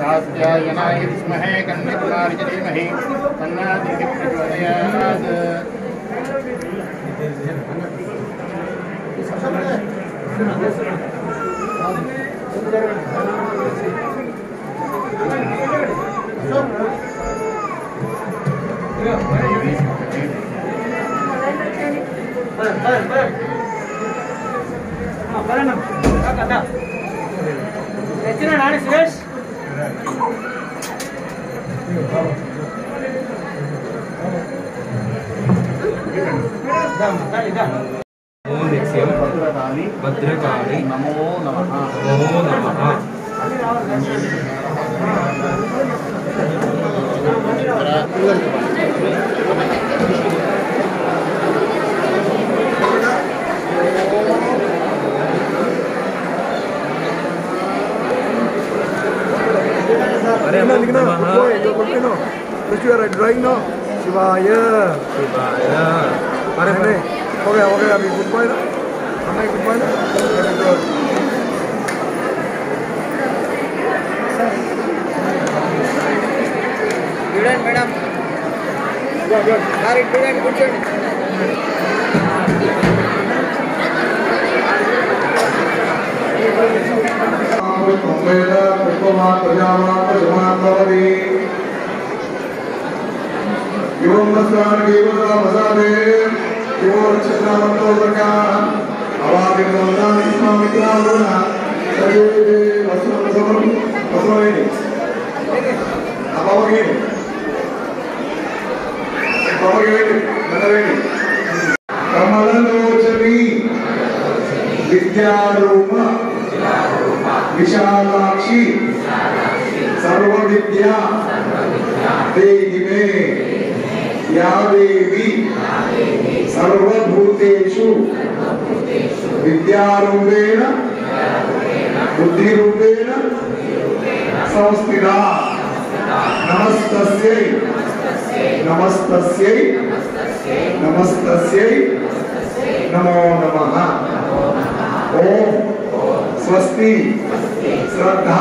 कात्यायनाय विद्महे कन्याकुमारी च धीमहि तन्नो प्रचोदयात्। सुरेश भद्रकाली नमो नमः नमो नमः। शिवाय शिवाय अरे मैंने हो गया अभी गुड बाय ना हमें गुड बाय ना मैडम కూర్చోండి कमललोचनी विद्यारूप विशालाक्षी सर्वविद्या देहि मे या देवी सर्वभूतेषु विद्यारूपेण बुद्धिरूपेण संस्थिता नमस्तस्यै नमस्तस्यै नमस्तस्यै नमो नमः। ओम स्वस्ति श्रद्धा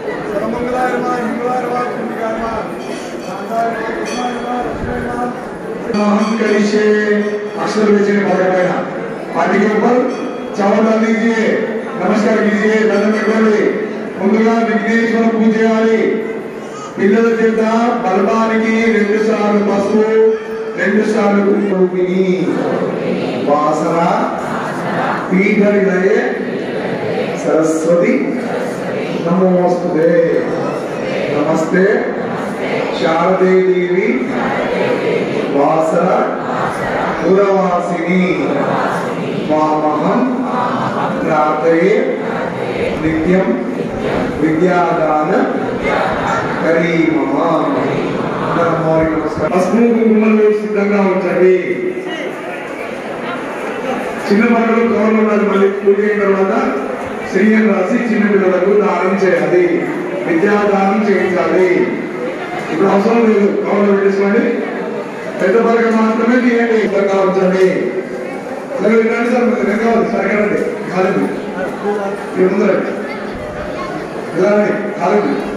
अक्षर बेचने वाले पार्टी के ऊपर चावल डाल दीजिए, नमस्कार कीजिए, ముందుగా విఘ్నేశ్వర పూజ చేయాలి। పిల్లల చేత బల్బానికి 2 సార్లు పసుపు 2 సార్లు కుంకుమిని వాసన పీఠనిలయే सरस्वती नमोस्तुते नमस्ते शारदे देवी वासर पुरवासिनी वामहं प्रार्थये नित्यं विद्यादान करीमः। नमस्कार अस्मु कुंकुमलो सिद्धंगा ఉంచండి। చిన్న పిల్లలు కవర్లు ఉన్నది మళ్ళీ పూజ అయిన తర్వాత శ్రీయం రాసి చిన్న పిల్లలకు దానం చేయాలి, విద్యాదానం చేయించాలి। ఇప్పుడు అవసరం లేదు, కవర్లు పెట్టేసుకోండి, పెద్ద పలక మాత్రమే తీయండి, సిద్ధంగా ఉంచండి। సరే వినండి సార్, నేను కావాలి సరిగ్గా కాలేదు ఇది ముందరండి, ఇలా కాలేదు।